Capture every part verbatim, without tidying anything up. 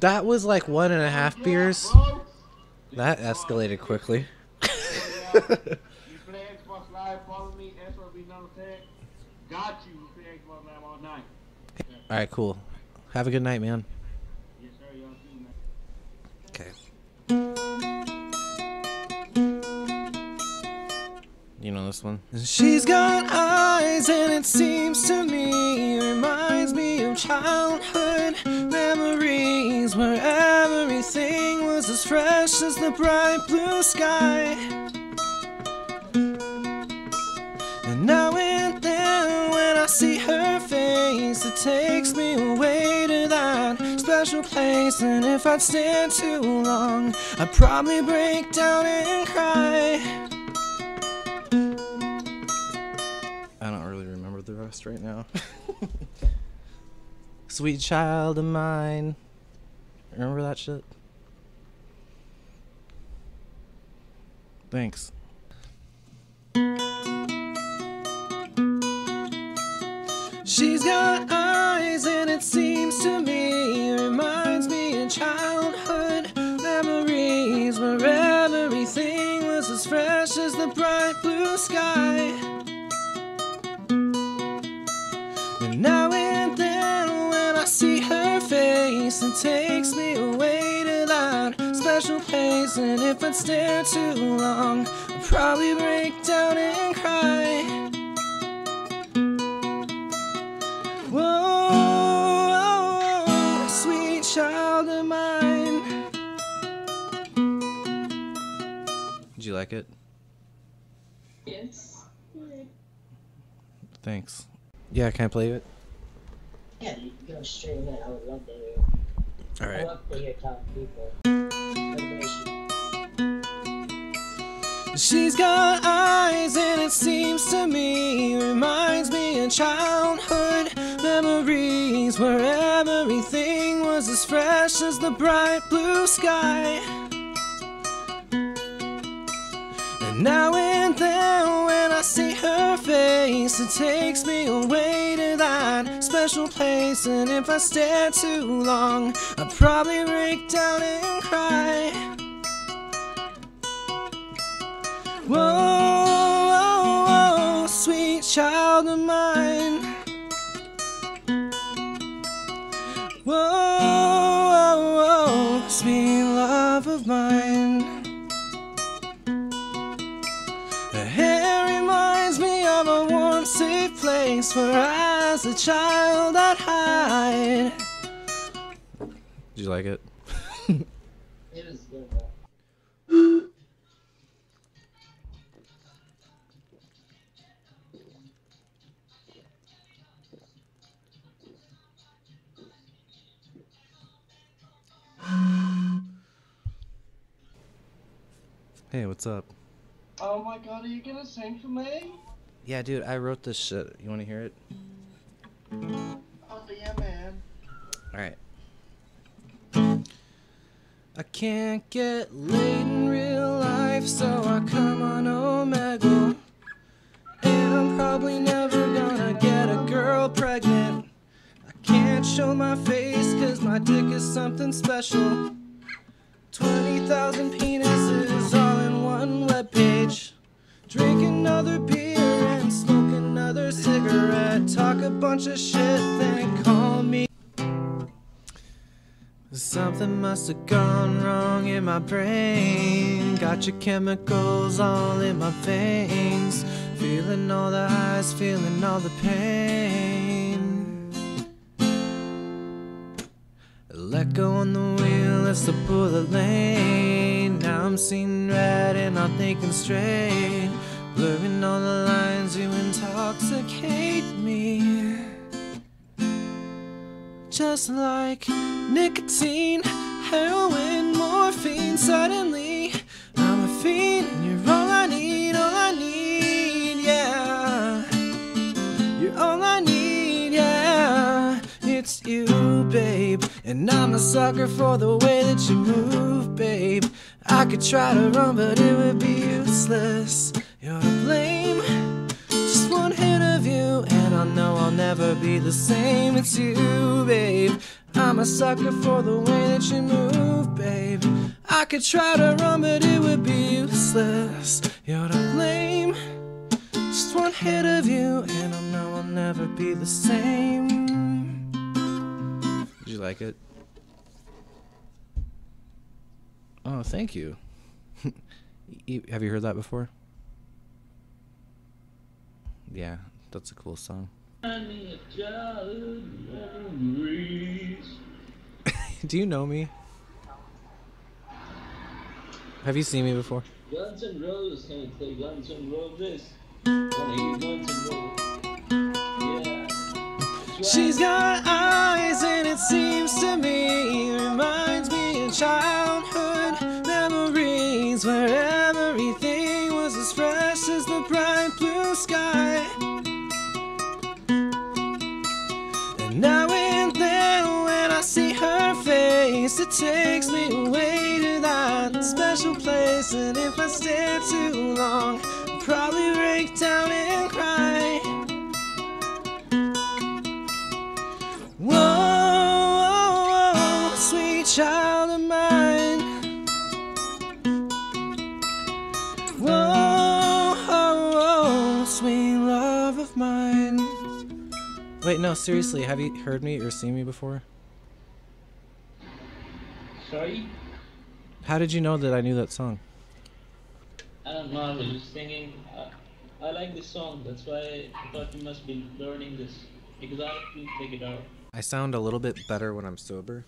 That was like one and a half beers. That escalated quickly. You play Xbox Live, follow me, S R B Nanotech. Got you. We play Xbox Live all night. Alright, cool. Have a good night, man. Yes, sir. Y'all too, man. Okay. You know this one? She's got eyes and it seems to me reminds me of childhood memories where everything was as fresh as the bright blue sky. And now and then when I see her face, it takes me away to that special place. And if I'd stand too long, I'd probably break down and cry. I don't really remember the rest right now. Sweet child of mine. Remember that shit? Thanks. She's got eyes and it seems to me reminds me of childhood memories where everything was as fresh as the bright blue sky. And now and then when I see her face, it takes me away to that special place. And if I'd stare too long, I'd probably break down and cry. Whoa, sweet child of mine. Did you like it? Yes. Thanks. Yeah, can I play it? Yeah, you can go stream it. I would love to hear. Alright. I love to hear talking people. She's got eyes and it seems to me reminds me of childhood memories where everything was as fresh as the bright blue sky. And now and then when I see her face, it takes me away to that special place. And if I stare too long, I'll probably break down and cry. Whoa, whoa, whoa, sweet child of mine. Whoa, whoa, whoa, sweet love of mine. Her hair reminds me of a warm, safe place where as a child I'd hide. Did you like it? It was good, bro. Hey, what's up? Oh my god, are you gonna sing for me? Yeah, dude, I wrote this shit. You want to hear it? Oh yeah, man. Alright. I can't get laid in real life, so I come on Omegle. And I'm probably never gonna get a girl pregnant. I can't show my face cause my dick is something special. twenty thousand penises all in one webpage. Drink another beer and smoke another cigarette. Talk a bunch of shit, then call me. Something must have gone wrong in my brain. Got your chemicals all in my veins. Feeling all the highs, feeling all the pain. Let go on the wheel, it's the bullet lane. Now I'm seeing red and not thinking straight. Blurring all the lines, you intoxicate me. Just like nicotine, heroin, morphine. Suddenly I'm a fiend and you're all I need, all I need, yeah. You're all I need, yeah. It's you, babe. And I'm a sucker for the way that you move, babe. I could try to run, but it would be useless. You're to blame. Just one hit of you, and I know I'll never be the same. It's you, babe. I'm a sucker for the way that you move, babe. I could try to run, but it would be useless. You're to blame. Just one hit of you, and I know I'll never be the same. Did you like it? Oh, thank you. Have you heard that before? Yeah, that's a cool song. Do you know me? Have you seen me before? Guns and Roses, can you play Guns and Roses? Wanna hear Guns and Roses? Yeah. She's got eyes and it seems to me reminds me of childhood memories where everything was as fresh as the bright blue sky. And now and then when I see her face, it takes me away to that special place. And if I stare too long, I'll probably break down and cry. Whoa, whoa, whoa, sweet child of mine. Whoa, whoa, sweet love of mine. Wait, no, seriously, have you heard me or seen me before? Sorry? How did you know that I knew that song? I don't know, I was just singing. Uh, I like this song, that's why I thought you must be learning this. Because I couldn't take it out. I sound a little bit better when I'm sober.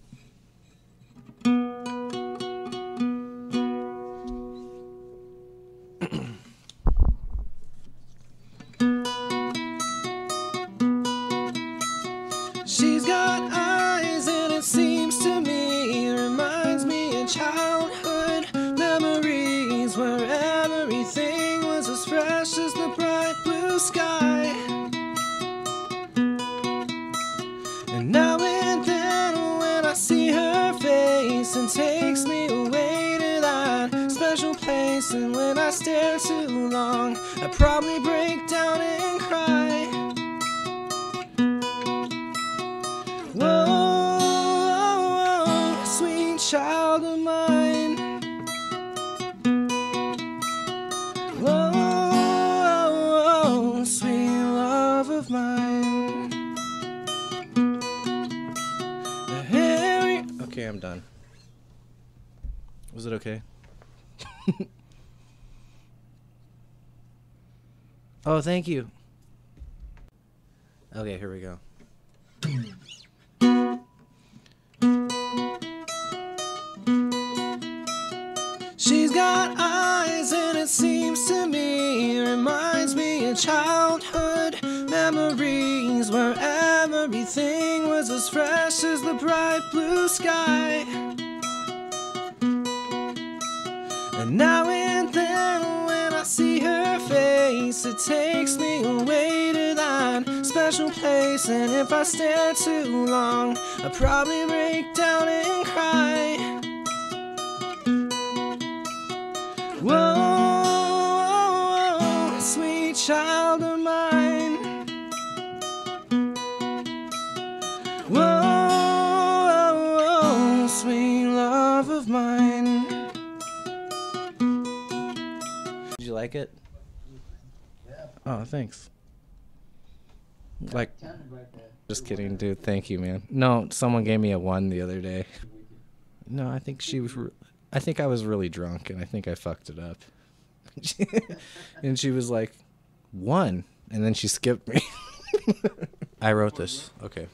She's got eyes and it seems to me reminds me of childhood memories where everything was as fresh as the bright blue sky. And now and then when I see her face, it takes me away to that special place. And when I stare too long, I probably break down and cry. Whoa, whoa, whoa, sweet child of mine. Whoa, whoa, whoa, sweet love of mine. Harry. Okay, I'm done. Was it okay? Oh, thank you. Okay, here we go. She's got eyes and it seems to me reminds me of childhood memories where everything was as fresh as the bright blue sky. And now and then when I see her face, it takes me away to that special place. And if I stare too long, I'll probably break down and cry. Whoa, whoa, whoa, sweet child of mine. Whoa, whoa, whoa, sweet love of mine. Did you like it? Yeah. Oh, thanks. Like, just kidding, dude. Thank you, man. No, someone gave me a one the other day. No, I think she was. Re- I think I was really drunk, and I think I fucked it up. And she was like, one, and then she skipped me. I wrote this. Okay.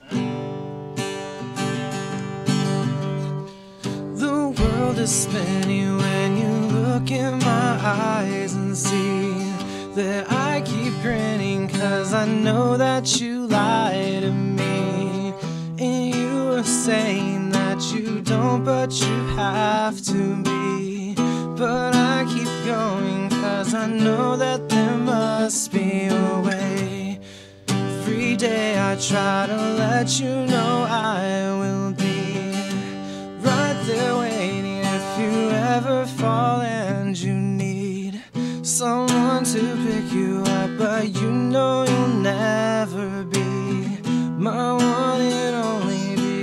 The world is spinning when you look in my eyes and see that I keep grinning, 'cause I know that you lie to me. And you were saying that you don't, but you have to be. But I keep going, 'cause I know that there must be a way. Every day I try to let you know I will be right there waiting if you ever fall and you need someone to pick you up. But you know you'll never be my one and only,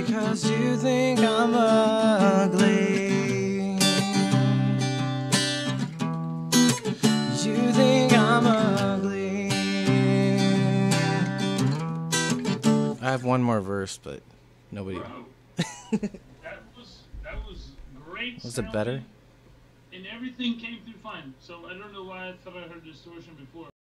have one more verse, but nobody. Bro, that was that was great. Was it better? sounding, And everything came through fine. So I don't know why I thought I heard distortion before.